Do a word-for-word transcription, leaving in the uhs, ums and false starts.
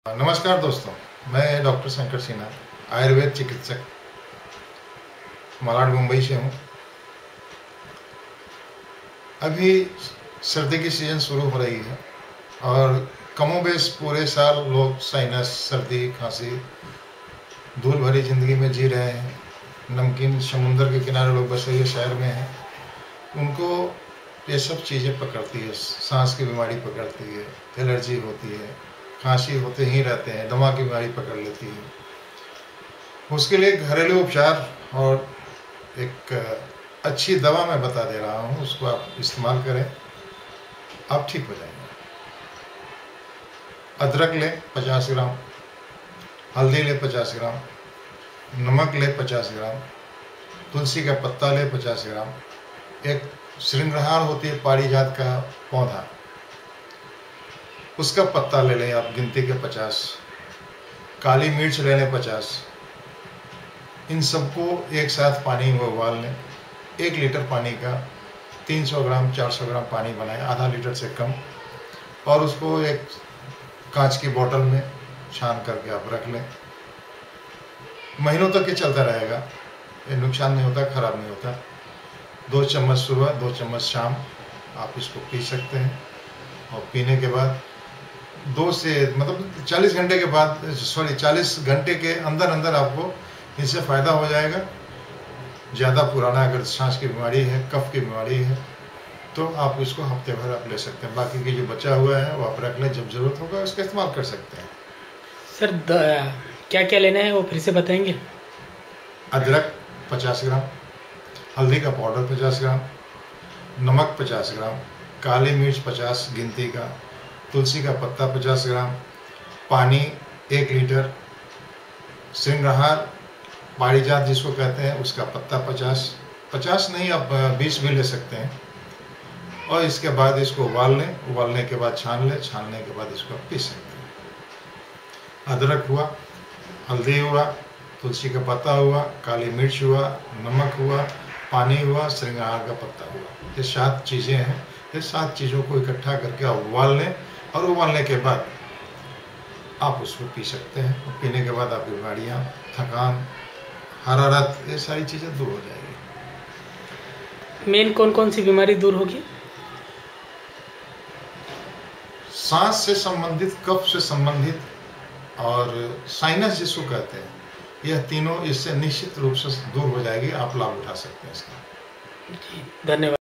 नमस्कार दोस्तों, मैं डॉक्टर शंकर सिन्हा, आयुर्वेद चिकित्सक, मलाड मुंबई से हूँ। अभी सर्दी की सीज़न शुरू हो रही है और कमोबेश पूरे साल लोग साइनस, सर्दी, खांसी, धूल भरी ज़िंदगी में जी रहे हैं। नमकीन समुंदर के किनारे लोग बसे हुए शहर में हैं, उनको ये सब चीज़ें पकड़ती है। सांस की बीमारी पकड़ती है, एलर्जी होती है, खांसी होते ही रहते हैं, दमा की बीमारी पकड़ लेती है। उसके लिए घरेलू उपचार और एक अच्छी दवा मैं बता दे रहा हूँ, उसको आप इस्तेमाल करें, आप ठीक हो जाएंगे। अदरक ले पचास ग्राम, हल्दी ले पचास ग्राम, नमक ले पचास ग्राम, तुलसी का पत्ता ले पचास ग्राम, एक श्रृंगार होती है पारिजात का पौधा, उसका पत्ता ले लें आप गिनती के पचास, काली मिर्च ले लें पचास। इन सबको एक साथ पानी में उबाल लें। एक लीटर पानी का तीन सौ ग्राम चार सौ ग्राम पानी बनाएं, आधा लीटर से कम, और उसको एक कांच की बोतल में छान करके आप रख लें। महीनों तक ये चलता रहेगा, ये नुकसान नहीं होता, खराब नहीं होता। दो चम्मच सुबह, दो चम्मच शाम आप इसको पी सकते हैं। और पीने के बाद दो से मतलब चालीस घंटे के बाद सॉरी चालीस घंटे के अंदर अंदर आपको इससे फ़ायदा हो जाएगा। ज़्यादा पुराना अगर सांस की बीमारी है, कफ की बीमारी है, तो आप इसको हफ्ते भर आप ले सकते हैं। बाकी की जो बचा हुआ है वो आप रख लें, जब ज़रूरत होगा उसका इस्तेमाल कर सकते हैं। सर क्या क्या लेना है वो फिर से बताएंगे? अदरक पचास ग्राम, हल्दी का पाउडर पचास ग्राम, नमक पचास ग्राम, काली मिर्च पचास गिनती का, तुलसी का पत्ता पचास ग्राम, पानी एक लीटर, श्रृंगार पारिजात जिसको कहते हैं उसका पत्ता पचास, पचास नहीं आप बीस भी ले सकते हैं। और इसके बाद इसको उबाल लें, उबालने के बाद छान लें, छानने के बाद इसको पी सकते हैं। अदरक हुआ, हल्दी हुआ, तुलसी का पत्ता हुआ, काली मिर्च हुआ, नमक हुआ, पानी हुआ, श्रृंगार का पत्ता हुआ, ये सात चीज़ें हैं। ये सात चीज़ों को इकट्ठा करके आप उबाल लें और उबालने के बाद आप उसको पी सकते हैं। और पीने के बाद आपकी बीमारियाँ, थकान, हरारत, ये सारी चीज़ें दूर हो जाएगी। मेन कौन कौन सी बीमारी दूर होगी? सांस से संबंधित, कफ से संबंधित और साइनस जिसको कहते हैं, यह तीनों इससे निश्चित रूप से दूर हो जाएगी। आप लाभ उठा सकते हैं इसका। धन्यवाद।